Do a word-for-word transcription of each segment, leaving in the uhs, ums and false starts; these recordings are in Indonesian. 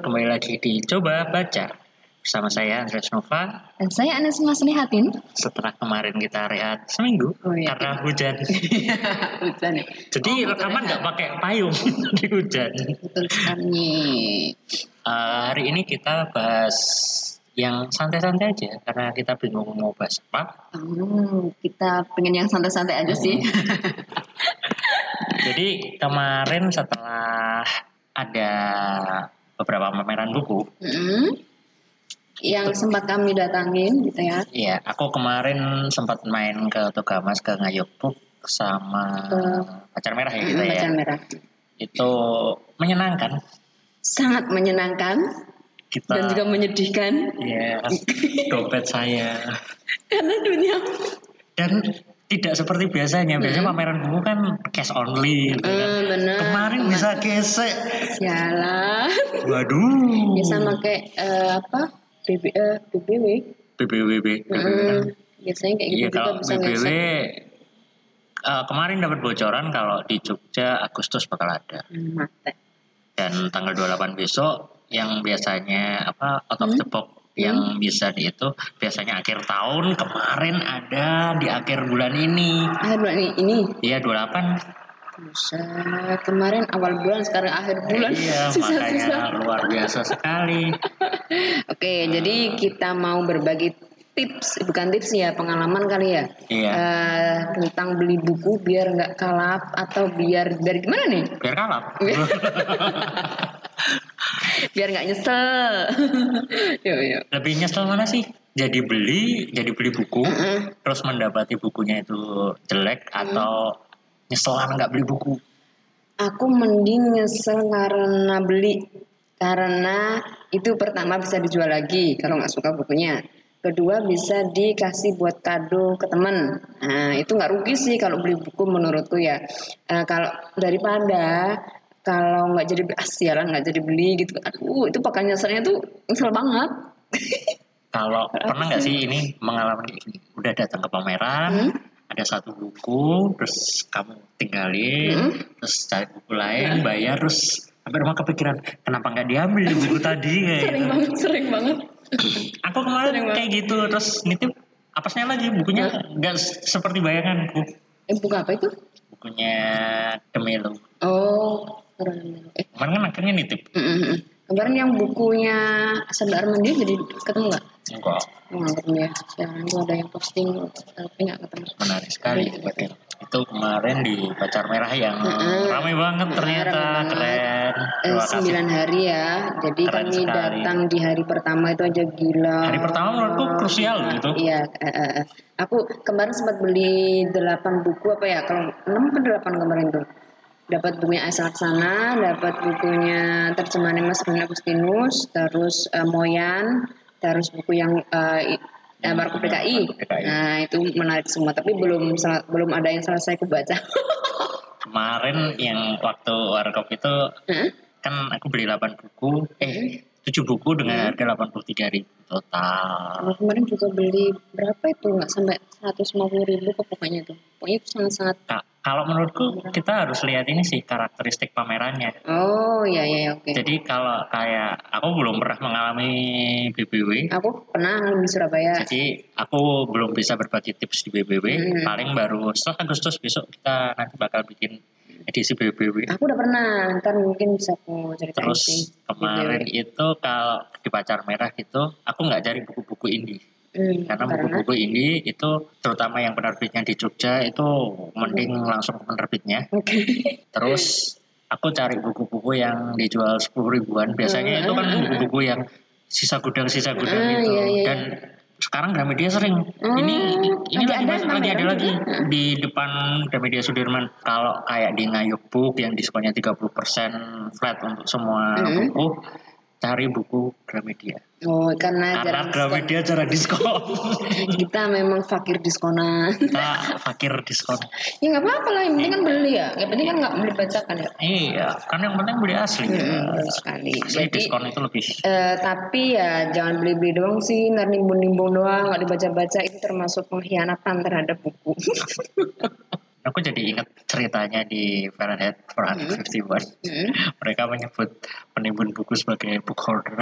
kembali lagi di Coba Baca bersama saya Andreas Nova dan saya Anes Masnihatin. Setelah kemarin kita rehat seminggu oh, iya. karena hujan. hujan ya. Jadi oh, rekaman nggak pakai payung di hujan. Betul sekali. Uh, hari ini kita bahas yang santai-santai aja karena kita bingung mau bahas apa. Oh, kita pengen yang santai-santai aja hmm. sih. Jadi kemarin setelah ada beberapa pameran buku mm-hmm. yang itu, sempat kami datangin gitu ya. Iya, aku kemarin sempat main ke Togamas, ke Ngayok Book sama uh, Pacar Merah ya kita mm, ya. Pacar Merah. Itu menyenangkan. Sangat menyenangkan. Kita, dan juga menyedihkan. Iya, dompet saya. Karena dunia. Dan tidak seperti biasanya, biasanya hmm. pameran buku kan cash only gitu kan. Hmm, bener. Kemarin Kemar- bisa gesek. Sialan. Waduh. Ya sama kayak uh, apa? B B uh, B B W. B B W B. Hmm, biasanya kayak gitu ya, juga bisa B B W, gesek. Uh, kemarin dapat bocoran kalau di Jogja Agustus bakal ada. Hmm, mate. Dan tanggal dua puluh delapan besok yang biasanya apa out of hmm? the box yang bisa di itu biasanya akhir tahun, kemarin ada di akhir bulan ini. Akhir bulan ini? Iya, dua puluh delapan. Buset, kemarin awal bulan, sekarang akhir bulan. Iya, sisa, makanya sisa. Luar biasa sekali. Oke, uh, jadi kita mau berbagi tips, bukan tips ya, pengalaman kali ya. Iya. Uh, tentang beli buku biar nggak kalap atau biar biar gimana nih? Biar kalap. Biar nggak nyesel. Yo, yo. Lebih nyesel mana sih? Jadi beli, jadi beli buku, uh-uh. terus mendapati bukunya itu jelek uh-uh. atau nyeselan nggak beli buku? Aku mending nyesel karena beli, karena itu pertama bisa dijual lagi kalau nggak suka bukunya. Kedua bisa dikasih buat kado ke teman. Nah itu nggak rugi sih kalau beli buku menurutku ya. Uh, kalau daripada kalau nggak jadi ah, sialan nggak jadi beli gitu, aduh itu pakai nyeselnya tuh nyesel banget. Kalau pernah nggak sih ini mengalami kayak gini? Udah datang ke pameran, hmm? ada satu buku, terus kamu tinggalin, hmm? terus cari buku lain, hmm? bayar, terus sampai rumah kepikiran kenapa nggak diambil di buku tadi kayak sering gitu. banget, sering banget. Aku kemarin sering kayak banget. Gitu, terus nitip apasnya lagi bukunya nggak hmm? seperti bayanganku. Eh buku apa itu? Bukunya Demelo. Oh. Eh, kemarin kan akhirnya nitip. Mm-hmm. Kemarin yang bukunya Sandra Armandi jadi ketemu nggak? Enggak. Enggak ketemu ya. Sekarang itu ada yang posting tapi nggak ketemu. Menarik sekali itu. Itu kemarin di Pacar Merah yang mm-hmm. ramai banget ternyata, ramai keren. Eh, sembilan hari ya. Jadi keren kami sekali. Datang di hari pertama itu aja gila. Hari pertama menurutku krusial gitu. Iya. Uh, uh, uh. Aku kemarin sempat beli delapan buku apa ya? Kalau enam atau delapan kemarin tuh. Dapat bukunya Asa Laksana, dapat bukunya terjemahan Mas Rina Agustinus, terus uh, Moyan, terus buku yang uh, uh, Marco P K I. Nah itu menarik semua, tapi belum belum ada yang selesai aku baca. Kemarin yang waktu warkop itu huh? kan aku beli delapan buku, eh tujuh buku dengan harga delapan puluh tiga ribu total. Aku kemarin juga beli berapa itu nggak sampai seratus lima puluh ribu pokoknya itu. Pokoknya itu sangat-sangat. Nah, kalau menurutku kita harus lihat ini sih karakteristik pamerannya. Oh iya iya oke. Okay. Jadi kalau kayak aku belum pernah mengalami B B W. Aku pernah di Surabaya. Jadi aku belum bisa berbagi tips di B B W. Hmm. Paling baru setelah Agustus besok kita nanti bakal bikin edisi B B W. Aku udah pernah, ntar mungkin bisa aku ceritain. Terus sih. kemarin B B W itu kalau di Pacar Merah gitu, aku nggak cari buku-buku indie. Hmm, karena, karena buku-buku indie itu terutama yang penerbitnya di Jogja itu mending hmm. langsung ke penerbitnya. Okay. Terus aku cari buku-buku yang dijual sepuluh ribuan. Biasanya hmm, itu kan buku-buku yang sisa gudang sisa gudang hmm, itu. Iya, iya. Dan sekarang Gramedia sering. Hmm, ini ini lagi ada, lagi ada lagi hmm. di depan Gramedia Sudirman. Kalau kayak di Ngayok Book yang diskonnya tiga puluh persen flat untuk semua hmm. buku, cari buku Gramedia. Oh, karena, karena Gramedia cara diskon. Kita memang fakir diskonan. Kita fakir diskon. Ya nggak apa-apa lah, yang penting kan beli ya. Yang penting kan nggak beli bacakan ya. Iya, kan yang penting beli asli. Hmm, ya. Sekali. Asli jadi diskon itu lebih. Uh, tapi ya jangan beli-beli doang sih, ntar nimbun-nimbun doang, nggak dibaca-baca itu termasuk pengkhianatan terhadap buku. Aku jadi ingat cerita ceritanya di Fahrenheit four fifty-one. Mm-hmm. Mereka menyebut penimbun buku sebagai book hoarder.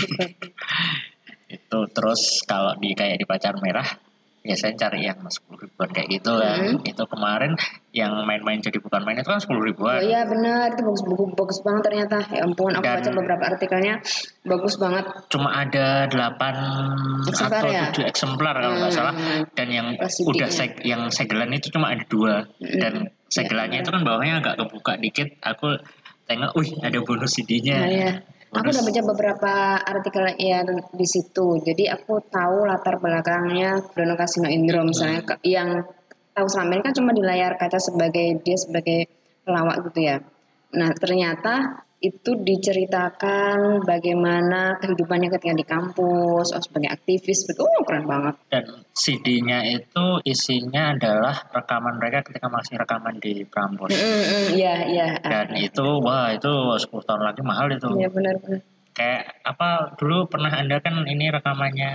Itu terus kalau di kayak di Pacar Merah biasanya cari yang sepuluh ribuan kayak gitu kan. Hmm. Itu kemarin yang main-main jadi bukan main itu kan sepuluh ribuan. Oh iya benar, itu bagus buku bagus banget ternyata. Ya ampun, aku Dan baca beberapa artikelnya bagus banget. Cuma ada delapan eksemplar atau ya? tujuh eksemplar kalau nggak hmm. salah. Dan yang Plasidiknya. udah seg yang segelan itu cuma ada dua. Hmm. Dan segelannya ya, itu kan bawahnya agak kebuka dikit. Aku tengok, wih ada bonus C D-nya. Nah, ya. Aku udah baca beberapa artikel ya di situ, jadi aku tahu latar belakangnya Dono Kasino Indro misalnya hmm. yang tahu selama ini kan cuma di layar kaca sebagai dia sebagai pelawak gitu ya. Nah ternyata itu diceritakan bagaimana kehidupannya ketika di kampus, oh, sebagai aktivis, betul oh, keren banget. Dan C D-nya itu isinya adalah rekaman mereka ketika masih rekaman di Prambors. Iya, mm, iya. Dan itu, wah itu sepuluh tahun lagi mahal itu. Iya benar-benar. Kayak apa dulu pernah Anda kan ini rekamannya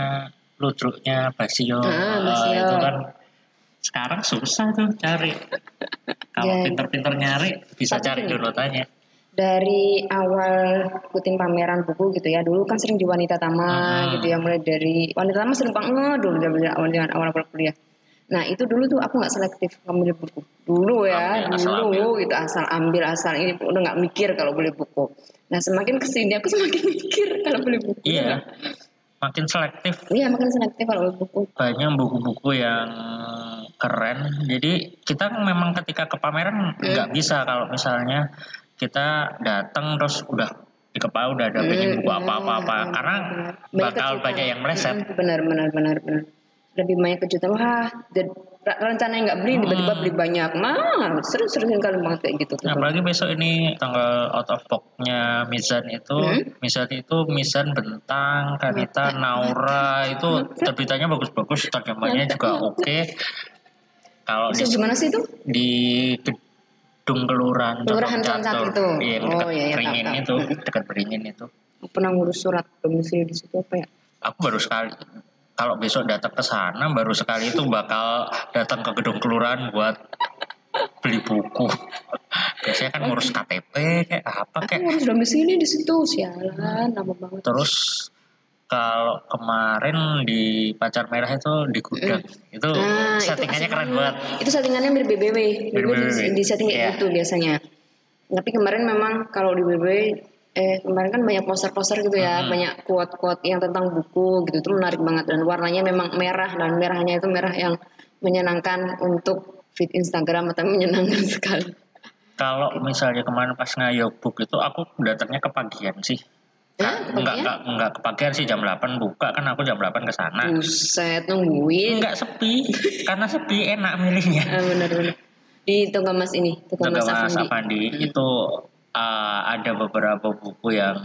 ludruknya Basio, ah, Basio. Uh, itu kan sekarang susah tuh cari. Kalau yeah. pinter-pinter nyari bisa Tapi cari downloadannya. Dari awal ikutin pameran buku gitu ya, dulu kan sering di Wanita Tama hmm. gitu ya, mulai dari Wanita Tama sering banget dulu dari awal awal kuliah. Nah itu dulu tuh aku nggak selektif ngambil buku dulu ya, ambil, dulu asal gitu asal ambil asal ini udah nggak mikir kalau beli buku. Nah semakin kesini aku semakin mikir kalau beli buku. Iya, makin selektif. Iya makin selektif kalau beli buku. Banyak buku-buku yang keren. Jadi kita memang ketika ke pameran nggak hmm. bisa kalau misalnya kita datang terus udah di kepala udah ada banyak buku apa-apa-apa hmm, karena banyak bakal kejutan. Banyak yang meleset. Benar, benar, benar, benar. Lebih banyak kejutan. Wah, rencananya nggak beli, tiba-tiba beli banyak. Mah, sering-sering kali banget kayak gitu. Nah, apalagi besok ini tanggal out of box-nya Mizan itu, hmm? Mizan itu Mizan Bentang, Kanita, Naura itu terbitannya bagus-bagus, terjemahannya juga oke. Okay. Kalau di gimana sih itu? Di Gedung Kelurahan Kelurahan Catur itu. Iya, dekat oh, iya, iya, Beringin tahu, tahu. itu, dekat Beringin itu. Pernah ngurus surat domisili di situ apa ya? Aku baru sekali. Kalau besok datang ke sana baru sekali itu bakal datang ke gedung kelurahan buat beli buku. Biasanya kan ngurus K T P kayak apa kayak. Aku ngurus domisili di situ, sialan, lama banget. Terus kalau kemarin di Pacar Merah itu di gudang mm. itu nah, settingannya itu keren banget. Itu settingannya mirip B B W, B B W di, di setting kayak yeah. gitu biasanya. Tapi kemarin memang kalau di B B W eh kemarin kan banyak poster-poster gitu ya, mm-hmm. banyak quote-quote yang tentang buku gitu, itu menarik banget dan warnanya memang merah dan merahnya itu merah yang menyenangkan untuk feed Instagram atau menyenangkan sekali. Kalau misalnya kemarin pas ngayok book itu aku datangnya kepagian sih. Nah, enggak, enggak, enggak kepagian sih jam delapan buka kan aku jam delapan ke sana. Buset nungguin. Enggak sepi karena sepi enak milihnya. Ah, benar-benar. Di Tonggamas ini, Tonggamas Afandi. Afandi hmm. itu uh, ada beberapa buku yang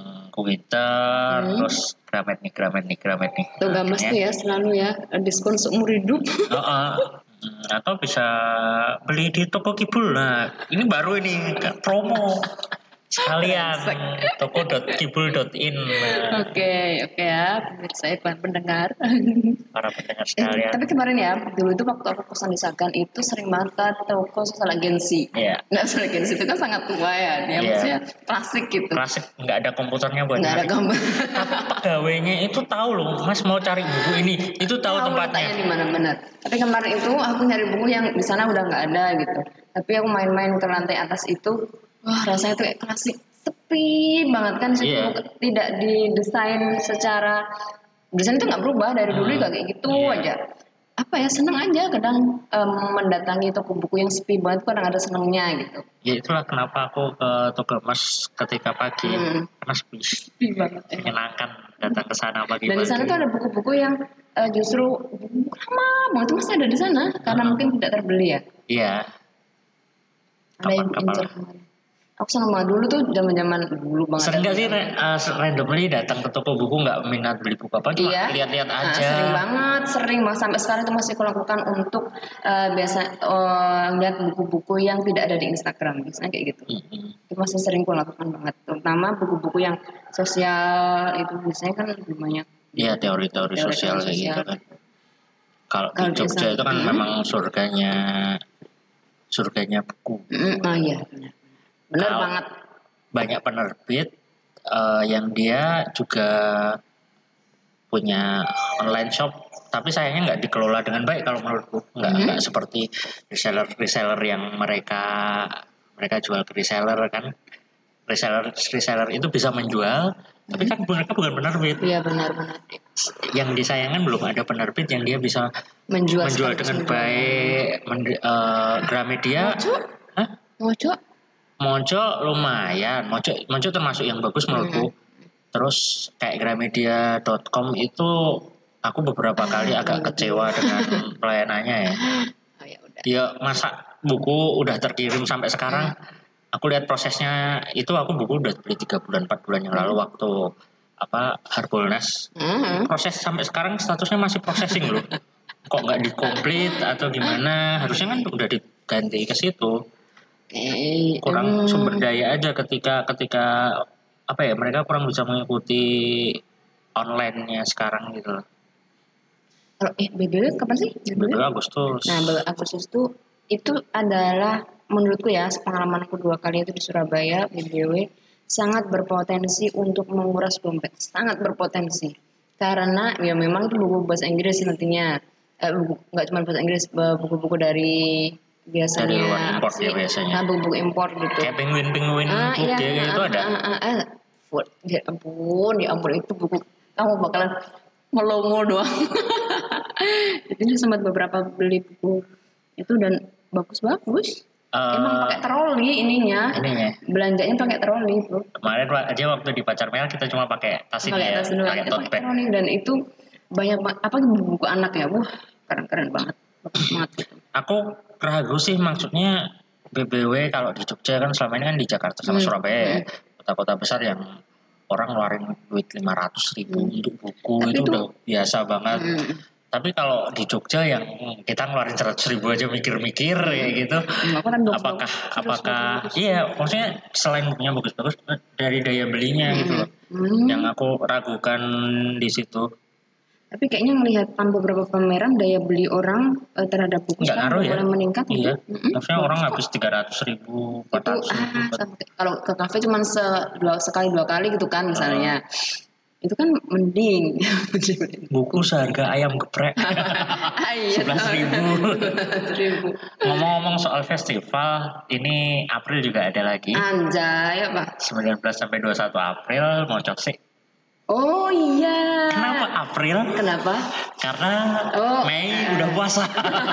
kuinter, hmm. terus Gramet nih, Gramet nih, Gramet nih. Tonggamas tuh ya selalu ya diskon seumur hidup. Uh, uh. Atau bisa beli di toko kibul. Nah, ini baru ini promo. Sekalian toko dot kibul dot in. Oke, oke ya, pemirsa para pendengar. Para pendengar sekalian. Eh, tapi kemarin ya, dulu itu waktu aku kosan di Sagan itu sering banget ke toko sosial agensi. Iya. Yeah. Nah, sosial agensi itu kan sangat tua ya, dia yeah. maksudnya klasik gitu. Klasik, nggak ada komputernya buat nggak ada gambar. Pegawainya itu tahu loh, Mas mau cari buku ini, itu tahu, tahu tempatnya. Di mana benar. Tapi kemarin itu aku nyari buku yang di sana udah nggak ada gitu. Tapi aku main-main ke lantai atas itu. Wah rasanya tuh kayak klasik, sepi banget kan situ yeah. tidak didesain secara desain itu nggak berubah dari dulu hmm. kayak gitu yeah. aja. Apa ya seneng aja kadang um, mendatangi toko buku yang sepi banget kadang ada senengnya gitu. Ya itulah kenapa aku ke toko emas ketika pagi hmm. karena sepi. Sepi banget. Ya. Menyenangkan datang ke sana pagi-pagi. Dan di sana tuh ada buku-buku yang uh, justru lama banget itu masih ada di sana karena hmm. mungkin tidak terbeli ya. Iya. Ada yang incer kemarin. Aku sama dulu tuh zaman-zaman dulu banget. Sering gak sih uh, randomly datang ke toko buku nggak minat beli buku apa cuma iya. lihat-lihat aja. Nah, sering banget, sering banget sampai sekarang itu masih aku lakukan untuk uh, biasa uh, lihat buku-buku yang tidak ada di Instagram biasanya kayak gitu. Mm-hmm. Itu masih sering aku lakukan banget. Terutama buku-buku yang sosial itu biasanya kan lebih banyak. Iya teori-teori sosial kayak gitu kan. Kalau di Jogja itu kan hmm? memang surganya surganya buku. Mm, oh iya, benar. Benar Kalau banget. Banyak penerbit uh, yang dia juga punya online shop, tapi sayangnya nggak dikelola dengan baik kalau menurutku. Nggak Mhm. nggak seperti reseller reseller yang mereka mereka jual ke reseller kan. Reseller reseller itu bisa menjual, tapi kan mereka bukan penerbit. Iya benar-benar. Yang disayangkan belum ada penerbit yang dia bisa Menjual, menjual sekaligus dengan menjual. baik. Men- uh, Gramedia, Mojo? hah? Mojo? Mojo lumayan, Mojo Mojo termasuk yang bagus menurutku. Hmm. Terus kayak gramedia dot com itu aku beberapa kali Ah, agak Gramedia. kecewa dengan pelayanannya ya. Oh ya udah. Ya masa buku udah terkirim sampai sekarang. Aku lihat prosesnya itu, aku buku udah beli tiga bulan empat bulan yang lalu waktu apa Harbolnas. Hmm. Proses sampai sekarang statusnya masih processing loh. Kok nggak dikomplit atau gimana? Harusnya kan udah diganti ke situ. Eh, Kurang em, sumber daya aja ketika ketika apa ya, mereka kurang bisa mengikuti online-nya sekarang gitu loh. Kalau eh B B W kapan sih? B B W? B B W Agustus. Nah, B B W Agustus itu itu adalah menurutku ya, pengalamanku dua kali itu di Surabaya, B B W sangat berpotensi untuk menguras dompet, sangat berpotensi. Karena ya memang itu buku bahasa Inggris nantinya. Eh, buku, nggak cuma bahasa Inggris, eh, buku-buku dari biasanya Dari luar apa import sih? ya biasanya. Nah, buku-buku impor gitu. Kayak penguin-penguin Ah book iya, ya, itu ah, ada. ah, ah, ah. Full. Ya ampun, ya ampun itu buku kamu bakalan melongo doang. Jadi saya sempat beberapa beli buku itu dan bagus-bagus. Eh, Emang pakai troli ininya. Ininya. Belanjanya pakai troli, Bro. Kemarin aja waktu di Pacar Merah kita cuma pakai tas ini Pakai ya, tas doang, pakai itu tote pakai bag. troli dan itu banyak banget apa buku anak ya. Wah, keren-keren banget. Bagus banget gitu. Aku ragu sih, maksudnya B B W kalau di Jogja kan selama ini kan di Jakarta sama Hmm, Surabaya ya, hmm. kota-kota besar yang orang ngeluarin duit lima ratus ribu Hmm. untuk buku. Tapi itu itu- udah biasa banget. Hmm. Tapi kalau di Jogja yang kita ngeluarin seratus ribu aja mikir-mikir kayak gitu, Hmm, aku kan bagus-bagus. apakah Serius, apakah bagus-bagus. iya, maksudnya selain bukunya bagus-bagus, dari daya belinya gitu loh, Hmm. yang aku ragukan di situ. Tapi kayaknya melihat beberapa pameran daya beli orang eh, terhadap buku Nggak sekarang ngaruh udah ya? mulai meningkat gitu. Iya, Mm-mm, maksudnya bagus orang kok. habis tiga ratus ribu, empat Itu ratus ribu. ah, sampai- kalau ke kafe cuma se dua, sekali dua kali gitu kan misalnya. Itu kan mending. Buku seharga ayam geprek. Ah, iya, sebelas ribu. Seribu. Ngomong-ngomong soal festival, ini April juga ada lagi. Anjay apa? sembilan belas sampai dua puluh satu April mau sih. Oh iya. Kenapa April? Kenapa? Karena Oh, Mei eh. udah puasa.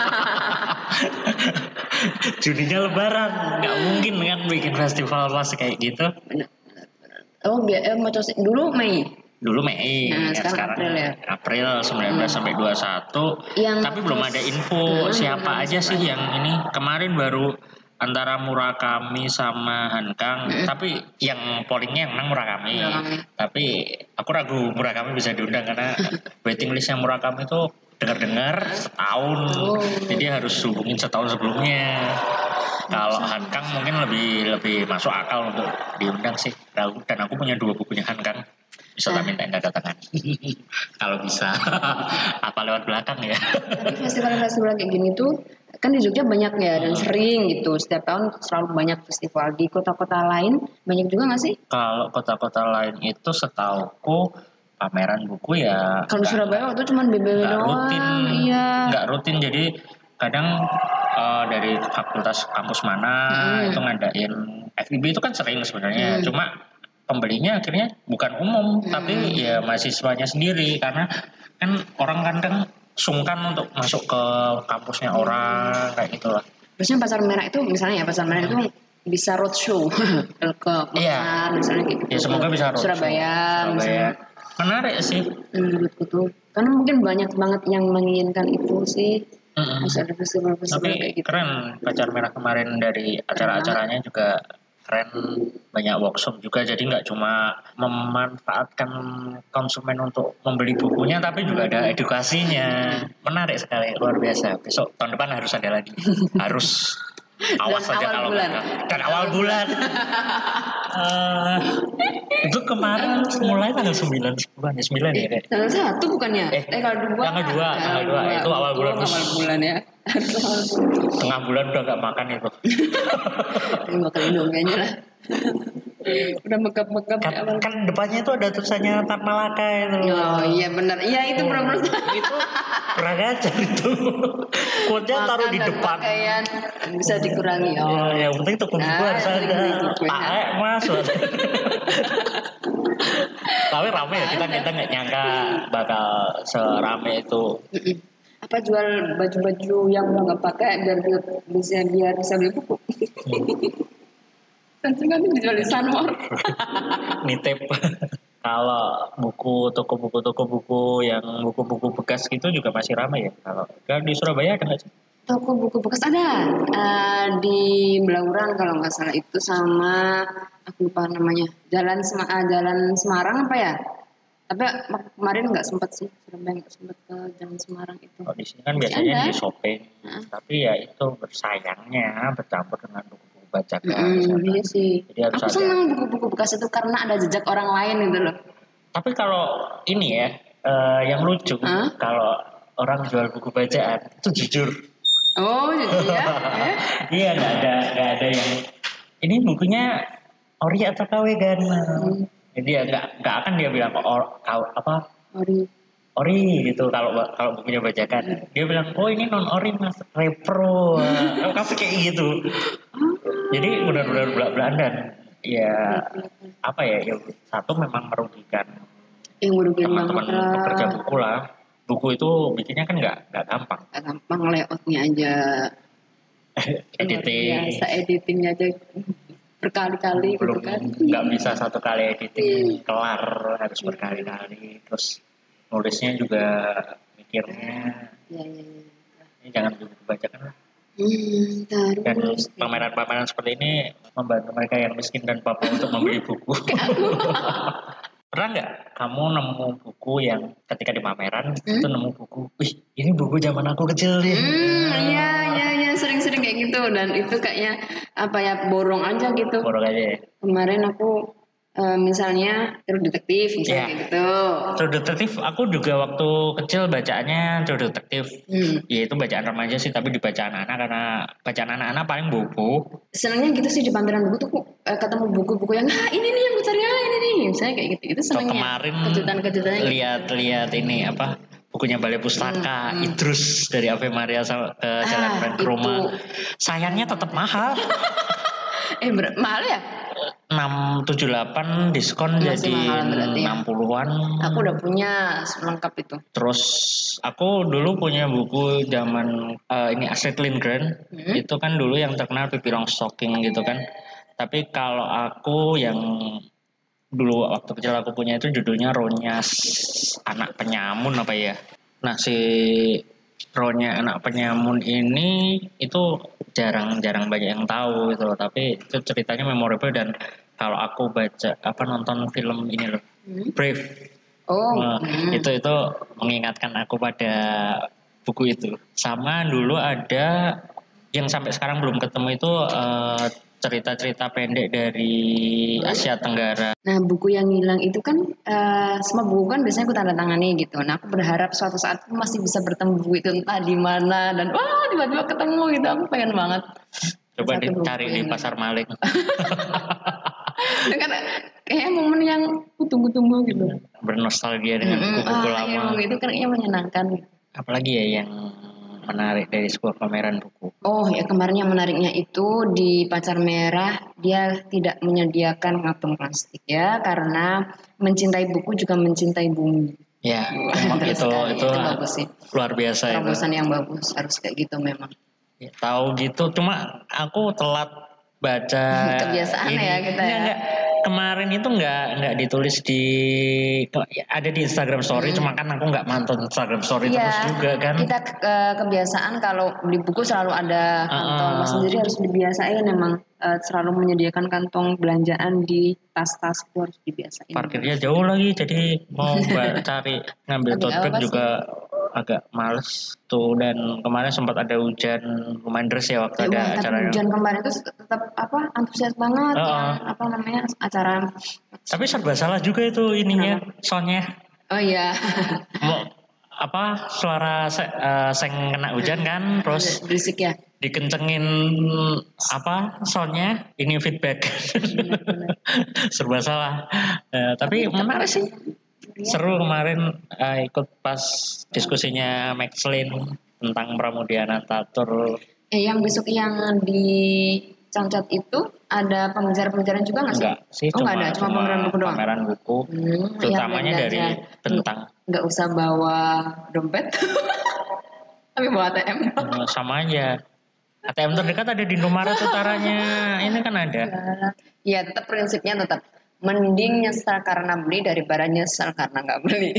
Juninya lebaran, nggak mungkin kan bikin festival pas kayak gitu. Benar, benar, benar. Oh, biar eh, mau cosi dulu Mei. Dulu Mei, Nah, ya sekarang April ya. April sembilan belas sampai dua puluh satu. Yang Tapi belum ada info Hmm, siapa belum aja siapa sih aja. yang ini. Kemarin baru antara Murakami sama Hankang, Hmm. tapi yang pollingnya yang menang Murakami. Murakami. Tapi aku ragu Murakami bisa diundang karena waiting listnya Murakami itu dengar-dengar setahun, Oh. jadi harus hubungin setahun sebelumnya. Kalau Hankang mungkin lebih lebih masuk akal untuk diundang sih. Ragu. Dan aku punya dua bukunya Hankang, bisa tak minta tanda tangan. Kalau bisa. Apa lewat belakang ya? Tapi festival-festival kayak gini tuh kan di Jogja banyak ya dan sering gitu. Setiap tahun selalu banyak festival. Di kota-kota lain banyak juga nggak sih? Kalau kota-kota lain itu setauku pameran buku ya Kalau di nggak- Surabaya waktu cuma B B W nggak doang. rutin, Iya. nggak rutin. Jadi kadang eh, dari fakultas kampus mana Hmm. itu ngadain F I B itu kan sering sebenarnya. Hmm. Cuma pembelinya akhirnya bukan umum, tapi ya mahasiswanya sendiri, karena kan orang kadang sungkan untuk masuk ke kampusnya orang kayak gitu lah. Biasanya pasar merah itu misalnya ya pasar merah itu bisa roadshow ke Iya. Makassar misalnya gitu. Ya semoga bisa roadshow. Surabaya, Surabaya. misalnya. Menarik sih. Menurutku tuh karena mungkin banyak banget yang menginginkan itu sih. Mm-mm. Masih ada festival-festival Tapi kayak gitu. keren, Pacar Merah kemarin dari acara-acaranya juga keren, banyak workshop juga, jadi nggak cuma memanfaatkan konsumen untuk membeli bukunya, tapi juga ada edukasinya. Menarik sekali, luar biasa. Besok tahun depan harus ada lagi, harus. Awas Dan saja awal kalau bulan. nggak. Dan awal bulan. Uh, itu kemarin mulai tanggal sembilan bulan ya sembilan ya kayak. Tanggal satu bukannya? Eh, eh kalau dua. Tanggal dua, tanggal dua itu awal bulan. Awal bulan ya. Tengah bulan udah gak makan itu. Ini makan Indomie aja lah. Udah megap-megap kan, kan depannya itu ada tulisannya Tan Malaka itu. Oh iya benar. Iya itu oh, benar. Itu kurang ajar itu. Quote-nya taruh di depan. Pakaian bisa dikurangi. Oh. Ya, yang penting toko buku nah, harus ada. Taek mas. Tapi rame ya, kita kita nggak nyangka bakal serame itu. Apa jual baju-baju yang udah nggak pakai biar bisa biar bisa beli buku. Tentu kan dijual di Sanmor. Nitip. Kalau buku toko buku toko buku yang buku-buku bekas gitu juga masih ramai ya. Kalau kan di Surabaya ada nggak sih? Toko buku bekas ada uh, di Belauran kalau nggak salah itu sama aku lupa namanya Jalan Sem uh, Jalan Semarang apa ya? Tapi kemarin nggak sempat sih, Surabaya nggak sempat ke Jalan Semarang itu. Oh, di sini kan biasanya di shopping, uh. tapi ya itu bersayangnya bercampur dengan buku-buku bajakan. Mm, iya sih. Jadi harus aku senang buku-buku bekas itu karena ada jejak orang lain gitu loh. Tapi kalau ini ya, uh, yang lucu huh? kalau orang jual buku bacaan itu jujur. Oh jadi ya? eh? Iya nggak ada nggak ada yang ini bukunya ori atau K W kan? Hmm. Jadi ya nggak nggak akan dia bilang or, apa ori ori gitu kalau kalau bukunya bajakan. Hmm. Dia bilang oh ini non ori mas repro. Kamu kayak gitu. Jadi benar-benar belak-belakan dan ya apa ya yang satu memang merugikan teman-teman pekerja buku lah. Buku itu bikinnya kan nggak nggak gampang. Nggak gampang, layoutnya aja. Editing. Biasa editingnya aja berkali-kali gitu kan. Nggak bisa satu kali editing hmm. kelar, harus berkali-kali. Terus nulisnya juga mikirnya. Ya, ya, ya. Ini jangan buku bajakan lah. Hmm, dan pameran-pameran seperti ini membantu mereka yang miskin dan papa untuk membeli buku. Pernah nggak kamu nemu buku yang ketika di pameran hmm? itu nemu buku, wih ini buku zaman aku kecil nih. Hmm, iya iya iya sering-sering kayak gitu dan itu kayaknya apa ya borong aja gitu. Borong aja. Ya? Kemarin aku e, misalnya True Detektif misalnya yeah. gitu. True Detektif aku juga waktu kecil bacaannya True Detektif. Hmm. Ya itu bacaan remaja sih tapi dibaca anak-anak karena bacaan anak-anak paling bobo. Senangnya gitu sih di pameran buku tuh eh, ketemu buku-buku yang ah ini nih yang gue cari ah ini nih misalnya kayak gitu itu senangnya. Kemarin kejutan-kejutannya lihat-lihat gitu. Ini apa bukunya Balai Pustaka hmm, hmm. Idrus dari Ave Maria ke Jalan ah, ke rumah. Sayangnya tetap mahal. eh ber- mahal ya? enam tujuh delapan diskon masih jadi enam puluhan. Aku udah punya lengkap itu. Terus aku dulu punya buku zaman uh, ini Astrid Lindgren. Hmm? Itu kan dulu yang terkenal Pippi Longstocking gitu kan. Tapi kalau aku yang dulu waktu kecil aku punya itu judulnya Ronyas Anak Penyamun apa ya. Nah si Ronya Anak Penyamun ini itu jarang-jarang banyak yang tahu gitu loh. Tapi itu ceritanya memorable dan kalau aku baca apa nonton film ini loh hmm? Brave. Oh. Nah, hmm. itu itu mengingatkan aku pada buku itu. Sama dulu ada yang sampai sekarang belum ketemu itu uh, cerita-cerita pendek dari Asia Tenggara. Nah buku yang hilang itu kan uh, semua buku kan biasanya aku tanda tangani gitu. Nah aku berharap suatu saat aku masih bisa bertemu buku itu entah di mana dan wah tiba-tiba ketemu gitu aku pengen banget. Coba dicari di pasar maling. Kan kayak momen yang aku tunggu-tunggu gitu. Bernostalgia dengan buku-buku ah, lama. Itu kan menyenangkan. Apalagi ya yang menarik dari sebuah pameran buku. Oh ya kemarin yang menariknya itu di Pacar Merah dia tidak menyediakan kantong plastik ya karena mencintai buku juga mencintai bumi. Ya emang itu, itu itu bagus sih. Luar biasa. Terobosan yang bagus harus kayak gitu memang. Ya, tahu gitu cuma aku telat baca. Kebiasaan ini. Ya kita ya. Enggak, kemarin itu nggak nggak ditulis di ada di Instagram Story hmm. cuma kan aku nggak mantau Instagram Story ya, terus juga kan kita ke, kebiasaan kalau beli buku selalu ada kantong uh, sendiri harus dibiasain emang uh, selalu menyediakan kantong belanjaan di tas-tas itu harus dibiasain. Parkirnya jauh lagi jadi mau cari ngambil tote bag juga agak males tuh, dan kemarin sempat ada hujan lumayan deras ya waktu Ya, ada wah, tapi acara. hujan kemarin itu tetap apa antusias banget Oh, yang apa namanya acara. Tapi serba salah juga itu ininya, soundnya. Oh iya. Mau apa suara se, uh, seng kena hujan kan, terus berisik ya. Dikencengin apa soundnya, ini feedback. Serba salah. Uh, tapi menarik sih. Seru kemarin uh, ikut pas diskusinya Maxlin tentang Pramudiana Tatur. Eh yang besok yang di Cangcat itu ada pembicara-pembicaraan juga nggak sih? Enggak sih, oh, cuma, ada, cuma, cuma pameran buku doang. Pameran buku, hmm, terutamanya ya, dari tentang. Nggak usah bawa dompet, tapi bawa A T M. Sama aja. A T M terdekat ada di Indomaret utaranya, ini kan ada. Ya tetap prinsipnya tetap mending nyesal karena beli daripada nyesal karena nggak beli.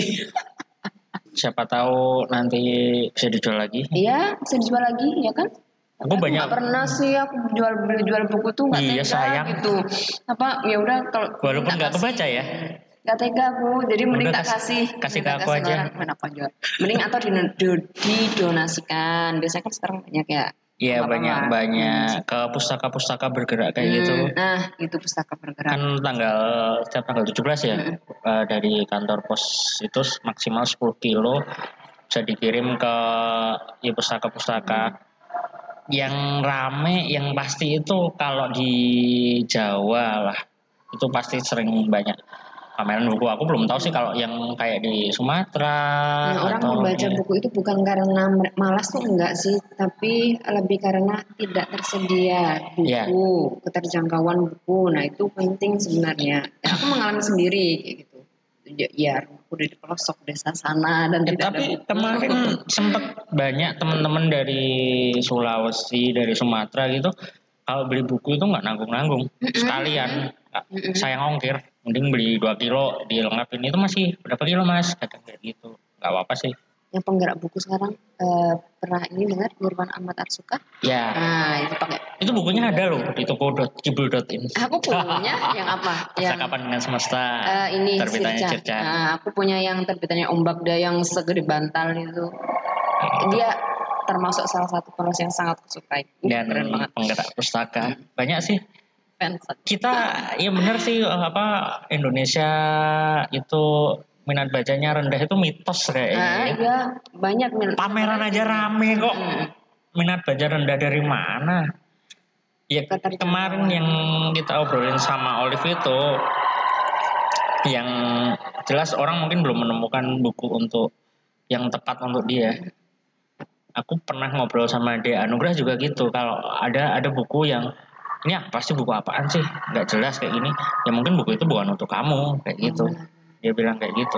Siapa tahu nanti bisa dijual lagi. Iya, bisa dijual lagi, ya kan? Aku aku banyak gak pernah sih aku jual beli jual buku tuh nggak iya, tega sayang. gitu. Apa ya udah kalau walaupun nggak kebaca ya. Gak tega aku, jadi mending udah tak kasih. Kasih ke aku aja. Orang, aku aja. Mending atau didonasikan. Biasanya kan sekarang banyak ya. Iya banyak banyak hmm. ke pustaka-pustaka bergerak kayak hmm, gitu. Nah itu pustaka bergerak. Kan tanggal setiap tanggal tujuh belas ya hmm. uh, dari kantor pos itu maksimal sepuluh kilo bisa dikirim ke ya pustaka-pustaka. Hmm. Yang rame yang pasti itu kalau di Jawa lah itu pasti sering banyak pameran buku. Aku belum tahu sih kalau yang kayak di Sumatera. Nah, orang atau membaca ya. Buku itu bukan karena malas tuh enggak sih, tapi lebih karena tidak tersedia buku, yeah. keterjangkauan buku. Nah itu penting sebenarnya. Ya, aku mengalami sendiri kayak gitu. Ya, aku udah di pelosok desa sana dan ya, tidak tapi ada kemarin sempat banyak teman-teman dari Sulawesi, dari Sumatera gitu, kalau beli buku itu nggak nanggung-nanggung, mm-hmm. sekalian mm-hmm. sayang ongkir, mending beli dua kilo dilengkapin. Itu masih berapa kilo mas? Kadang kayak gitu, nggak apa-apa sih. Yang penggerak buku sekarang uh, pernah ini dengar Nirwan Ahmad Arsuka? Ya. Nah itu pakai. Itu bukunya ada loh di toko kibul dot in. Aku punya yang apa? Yang Percakapan dengan Semesta. Uh, ini terbitannya Circa. Circa. Nah, aku punya yang terbitannya Ombak Daya yang segede bantal itu. Dia termasuk salah satu penulis yang sangat kusukai. Uh, Dan penggerak pustaka hmm. banyak sih. Kita ya benar sih apa Indonesia itu minat bacanya rendah itu mitos kayaknya. Nah, iya banyak minat. Pameran aja rame kok. Hmm. Minat baca rendah dari mana? Ya kemarin yang kita obrolin sama Olive itu yang jelas orang mungkin belum menemukan buku untuk yang tepat untuk dia. Aku pernah ngobrol sama Dea Anugrah juga gitu. Kalau ada ada buku yang ini ah, pasti buku apaan sih? Nggak jelas kayak gini. Ya mungkin buku itu bukan untuk kamu kayak gitu. Dia bilang kayak gitu.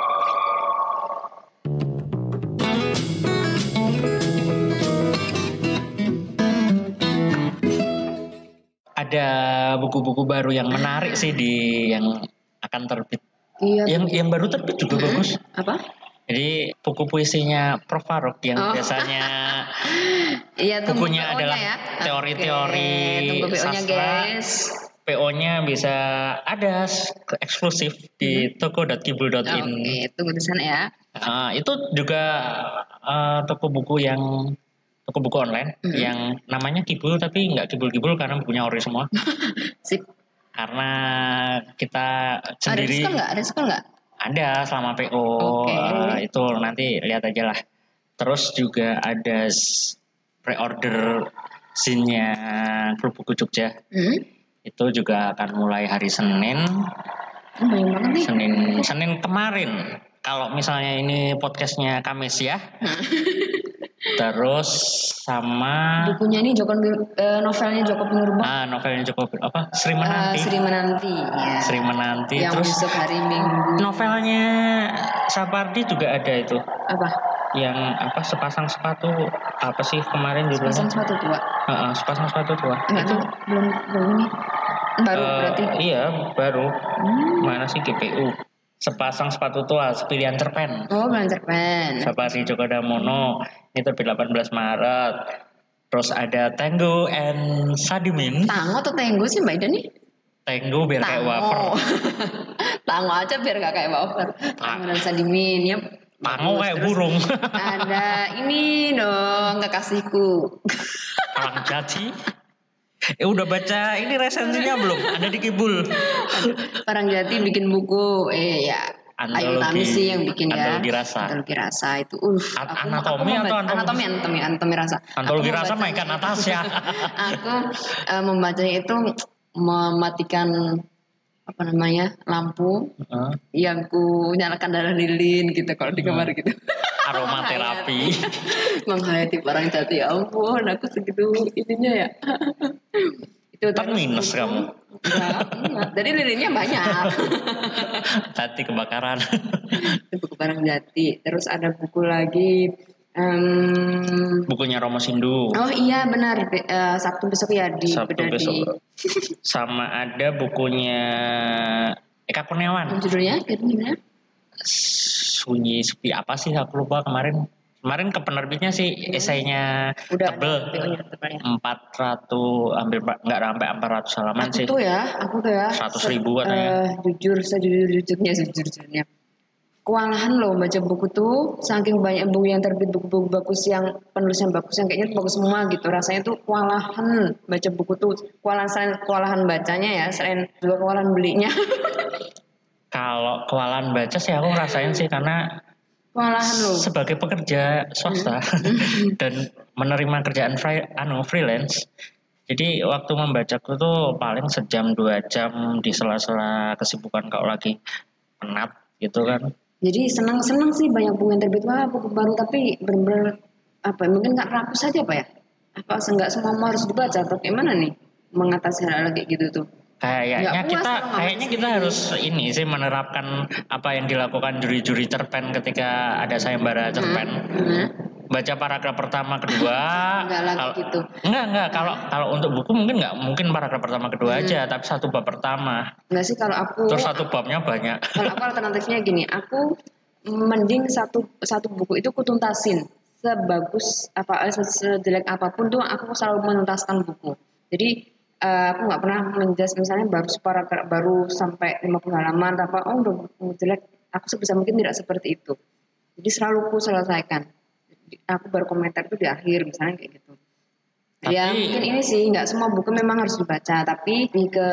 Ada buku-buku baru yang menarik sih di yang akan terbit. Iya. Yang yang baru terbit juga hmm. bagus. Apa? Jadi buku puisinya Prof Faruk yang oh. biasanya iya, bukunya adalah ya? teori-teori okay. sastra. Guys. P O-nya bisa ada eksklusif di hmm. toko dot kibul dot in. Oke, okay. tunggu di sana ya. Uh, itu juga uh, toko buku yang toko buku online mm-hmm. yang namanya Kibul tapi nggak kibul-kibul karena bukunya ori semua. Sip. Karena kita sendiri. Ada diskon nggak? Ada diskon nggak? Ada selama P O. Okay. Uh, itu nanti lihat aja lah. Terus juga ada pre-order zine-nya Klub Buku Jogja. Mm-hmm. Itu juga akan mulai hari Senin. Oh, Senin Senin kemarin. Kalau misalnya ini podcastnya Kamis ya. Terus sama bukunya ini Joko uh, novelnya Joko Pinurba. Ah, novelnya Joko apa? Sri Menanti. Uh, Sri Menanti. Ya. Sri Menanti. Yang terus besok hari Minggu. Novelnya Sapardi juga ada itu. Apa? Yang apa? Sepasang sepatu apa sih kemarin judulnya? Sepasang sepatu tua. Heeh, uh, sepasang sepatu tua. Enggak itu belum belum ini. Baru uh, berarti. Iya, baru. Hmm. Mana sih G P U? Sepasang sepatu tua, sepilihan cerpen. Oh, sepilihan cerpen. Sapardi Djoko Damono. Ini terbit delapan belas Maret. Terus ada Tango and Sadimin. Tango atau Tango sih Mbak Ida nih? Tango biar Tango. Kayak wafer. Tango aja biar gak kayak wafer. Tango dan Sadimin. Ya, Pango kayak burung. Ada ini dong kekasihku. Parang Jati. Eh udah baca ini resensinya belum? Ada di Kibul. Parang Jati bikin buku, eh ya. Ayu Tami sih yang bikin ya. Antologi rasa. Antologi rasa itu. Uh, An- aku, anatomi aku atau anatomi, anatomi, anatomi, anatomi rasa. Antologi rasa mah ikan Natasha. Aku uh, membacanya itu mematikan apa namanya lampu uh. yang ku nyalakan darah lilin gitu kalau di kamar gitu. Aromaterapi. Menghayati Parang Jati, ya ampun aku segitu ininya ya. Itu kan minus itu, kamu. Enggak, enggak. Jadi lilinnya banyak. Jati kebakaran. Itu buku Parang Jati. Terus ada buku lagi. Um, bukunya Romo Sindu. Oh iya benar, uh, Sabtu besok ya di Sabtu besok. Di... Sama ada bukunya Eka Kurniawan. Judulnya gimana? Sunyi sepi apa sih aku lupa kemarin. Kemarin ke penerbitnya sih hmm. esainya udah tebel. Empat ratus hampir nggak sampai empat ratus halaman aku sih. Aku tuh ya, aku tuh ya. Seratus ribu katanya. Uh, jujur, sejujur-jujurnya, sejujurnya. Kewalahan loh baca buku tuh, saking banyak buku yang terbit, buku-buku bagus yang penulisan bagus yang kayaknya bagus semua gitu. Rasanya tuh kewalahan baca buku tuh, kewalahan selain kewalahan bacanya ya, selain juga kewalahan belinya. Kalau kewalahan baca sih aku ngerasain sih karena kewalahan loh. Sebagai pekerja swasta hmm. dan menerima kerjaan free, anu freelance. Jadi waktu membacaku tuh paling sejam dua jam di sela-sela kesibukan kalau lagi penat gitu kan. Jadi senang-senang sih banyak buku yang terbit, wah buku baru tapi benar-benar apa mungkin nggak rapi saja apa ya? Apa nggak semua harus dibaca atau gimana nih mengatasi hal kayak gitu tuh? Kayaknya kita kayaknya kita harus ini sih menerapkan apa yang dilakukan juri-juri cerpen ketika ada sayembara cerpen. Hmm. Baca paragraf pertama kedua. Enggak lagi kalau, gitu. Enggak enggak kalau kalau untuk buku mungkin enggak mungkin paragraf pertama kedua hmm. aja tapi satu bab pertama. Enggak sih kalau aku. Terus satu babnya banyak. Kalau aku alternatifnya gini, aku mending satu satu buku itu kutuntasin sebagus apa sejelek apapun tuh aku selalu menuntaskan buku. Jadi Uh, aku nggak pernah menjelas misalnya baru separagraf baru sampai lima puluh halaman apa oh udah buku jelek aku sebisa mungkin tidak seperti itu jadi selalu aku selesaikan aku baru komentar itu di akhir misalnya kayak gitu tapi, ya mungkin ini sih nggak semua buku memang harus dibaca tapi ini ke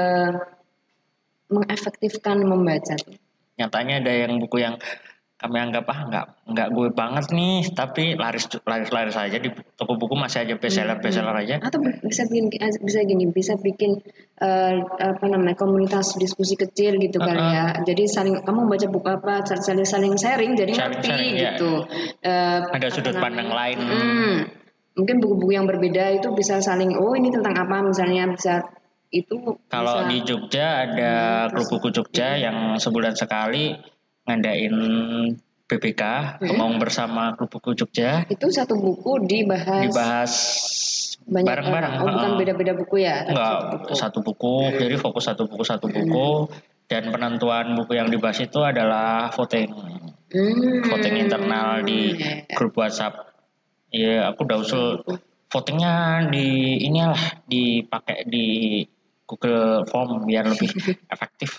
mengefektifkan membaca tuh. Nyatanya ada yang buku yang kami anggap ah nggak nggak gue banget nih tapi laris laris laris aja di toko buku masih aja bestseller bestseller aja atau bisa bikin bisa gini bisa bikin uh, apa namanya komunitas diskusi kecil gitu uh-uh. kali ya jadi saling kamu baca buku apa saling saling sharing jadi sharing, ngerti sharing, gitu ya. uh, ada sudut pandang lain hmm, mungkin buku-buku yang berbeda itu bisa saling oh ini tentang apa misalnya bisa itu kalau bisa, di Jogja ada hmm, klub buku Jogja hmm. yang sebulan sekali ngadain B B K hmm. Ngomong bersama klub buku Jogja. Itu satu buku dibahas dibahas banyak bareng-bareng. Oh, bukan beda-beda buku ya? Enggak, satu buku. satu buku. Jadi fokus satu buku satu buku hmm. dan penentuan buku yang dibahas itu adalah voting. Hmm. Voting internal di grup WhatsApp. Iya, aku udah usul votingnya di inilah dipakai di Google Form biar lebih efektif.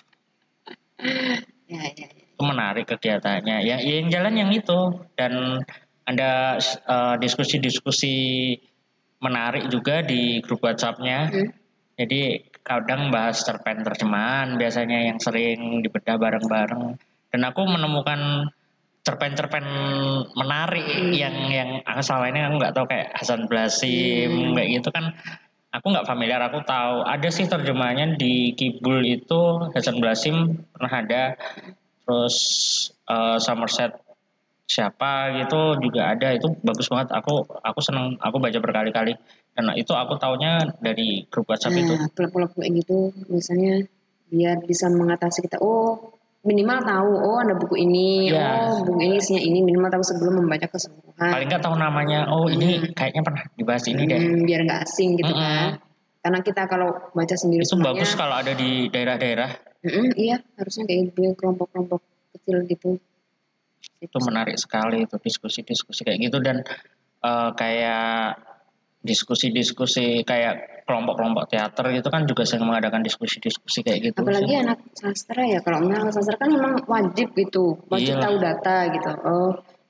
Ya, ya, ya. Itu menarik kegiatannya ya yang jalan yang itu dan ada uh, diskusi-diskusi menarik juga di grup WhatsApp-nya hmm. jadi kadang bahas cerpen terjemahan biasanya yang sering dibedah bareng-bareng dan aku menemukan cerpen-cerpen menarik hmm. yang yang selama ini aku nggak tahu kayak Hasan Blasim hmm. kayak gitu kan aku nggak familiar aku tahu ada sih terjemahannya di Kibul itu Hasan Blasim pernah ada terus uh, Somerset siapa gitu juga ada itu bagus banget aku aku seneng aku baca berkali-kali dan itu aku taunya dari grup WhatsApp nah, itu klub-klub kayak gitu misalnya biar bisa mengatasi kita oh minimal tahu oh ada buku ini ya. Oh buku ini isinya ini minimal tahu sebelum membaca keseluruhan paling nggak tahu namanya oh hmm. ini kayaknya pernah dibahas ini hmm, deh biar nggak asing gitu hmm. kan karena kita kalau baca sendiri itu semuanya, bagus kalau ada di daerah-daerah Mm-mm, iya harusnya kayak gitu kelompok-kelompok kecil gitu itu menarik sekali itu diskusi-diskusi kayak gitu dan uh, kayak diskusi-diskusi kayak kelompok-kelompok teater gitu kan juga sering mengadakan diskusi-diskusi kayak gitu apalagi sih. Anak sastra ya kalau anak sastra kan memang wajib gitu wajib Iyalah. Tahu data gitu oh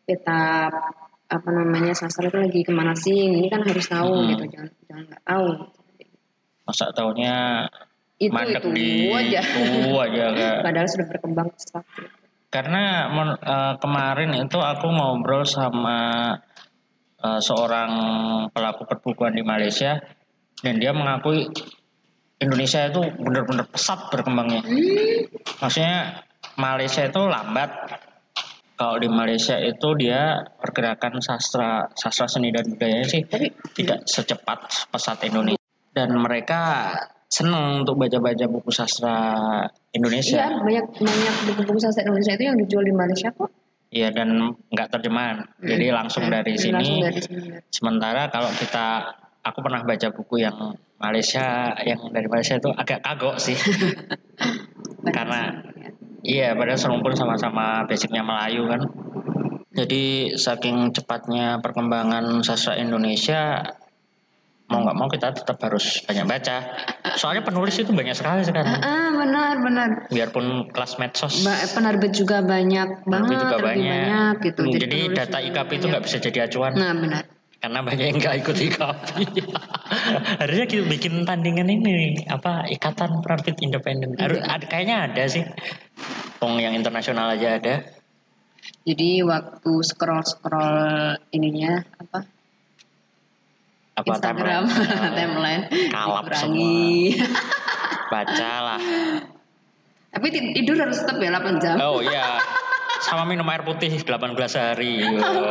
peta apa namanya sastra itu lagi kemana sih, ini kan harus tahu Hmm. gitu, jangan jangan nggak tahu. Masa taunya Itu mandek itu di aja. itu aja Kak. Padahal sudah berkembang pesat. Karena men- eh, kemarin itu aku ngobrol sama eh, seorang pelaku perbukuan di Malaysia dan dia mengakui Indonesia itu benar-benar pesat berkembangnya. Hmm. Maksudnya Malaysia itu lambat. Kalau di Malaysia itu dia pergerakan sastra sastra seni dan budayanya sih Tapi tidak secepat pesat Indonesia. Dan mereka senang untuk baca-baca buku sastra iya Indonesia. banyak banyak buku-buku sastra Indonesia itu yang dijual di Malaysia kok. Iya dan nggak terjemahan. Jadi langsung Hmm. dari Hmm, sini. langsung dari sini. Sementara kalau kita, aku pernah baca buku yang Malaysia, yang dari Malaysia itu agak kagok sih. Karena iya, padahal serumpun sama-sama basicnya Melayu kan. Jadi saking cepatnya perkembangan sastra Indonesia, mau nggak mau kita tetap harus banyak baca. Soalnya penulis itu banyak sekali sekarang. Ah, benar benar. Biarpun kelas medsos. Ba- penerbit juga banyak Penerbit banget, juga lebih banyak. banyak gitu. Hmm, Jadi, penulis data juga I K P itu banyak. nggak bisa jadi acuan. Nah benar. Karena banyak yang nggak ikut I K P. Harusnya kita bikin tandingan ini apa ikatan penerbit independen. Harus ada, kayaknya ada sih. Tong yang internasional aja ada. Jadi waktu scroll scroll ininya apa Apa Instagram timeline? timeline Kalap dikurangi. Bacalah. Tapi tidur harus tetap ya delapan jam. Oh iya. Sama minum air putih delapan belas hari.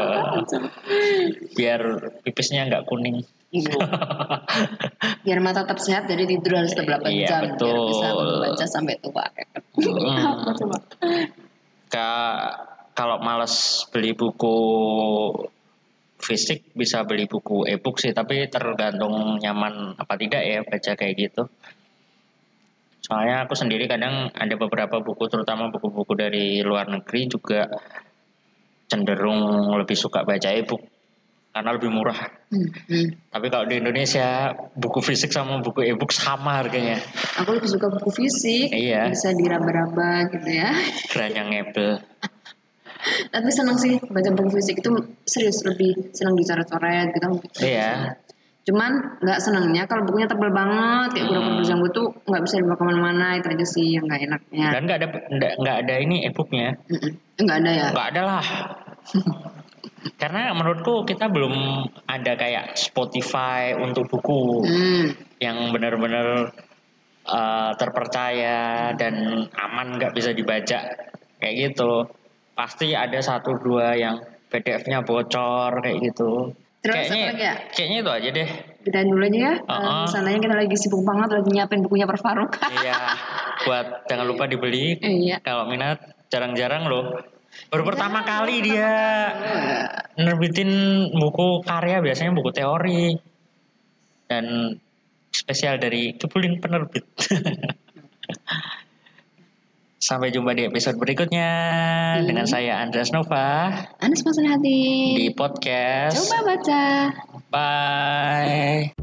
Biar pipisnya nggak kuning. Iya. Biar mata tetap sehat jadi tidur harus tetap delapan Iya, jam betul. biar bisa membaca sampai tua. Hmm. Apa coba? Ka- kalau males beli buku fisik bisa beli buku e-book sih, tapi tergantung nyaman apa tidak ya baca kayak gitu. Soalnya aku sendiri kadang ada beberapa buku, terutama buku-buku dari luar negeri juga cenderung lebih suka baca e-book karena lebih murah. Hmm, hmm. Tapi kalau di Indonesia buku fisik sama buku e-book sama harganya. Aku lebih suka buku fisik, Iya. bisa diraba-raba gitu ya. Keranjang ngebel. Tapi senang sih baca buku fisik itu, serius lebih senang dicoret-coret gitu. Iya. Cuman nggak senangnya kalau bukunya tebal banget kayak Hmm. berapa jam itu nggak bisa dibawa kemana-mana, itu aja sih yang nggak enaknya. Dan nggak ada nggak nggak ada ini e-booknya. Mm-mm. Nggak ada ya. Nggak ada lah. Karena menurutku kita belum ada kayak Spotify untuk buku Hmm. yang benar-benar uh, terpercaya dan aman nggak bisa dibaca kayak gitu. Pasti ada satu dua yang P D F-nya bocor kayak gitu. Terus kayaknya apa lagi ya? kayaknya itu aja deh. Kita dulu aja ya. Uh-uh. Uh, Sananya kita lagi sibuk banget lagi nyiapin bukunya per Faruk. Iya, buat jangan lupa dibeli. Iya. Kalau minat jarang-jarang loh. Baru pertama kali dia kali. nerbitin buku karya, biasanya buku teori. Dan spesial dari Kepulin Penerbit. Sampai jumpa di episode berikutnya Hmm. dengan saya Andreas Nova Anis Masan Hati. di podcast. Coba baca. Bye.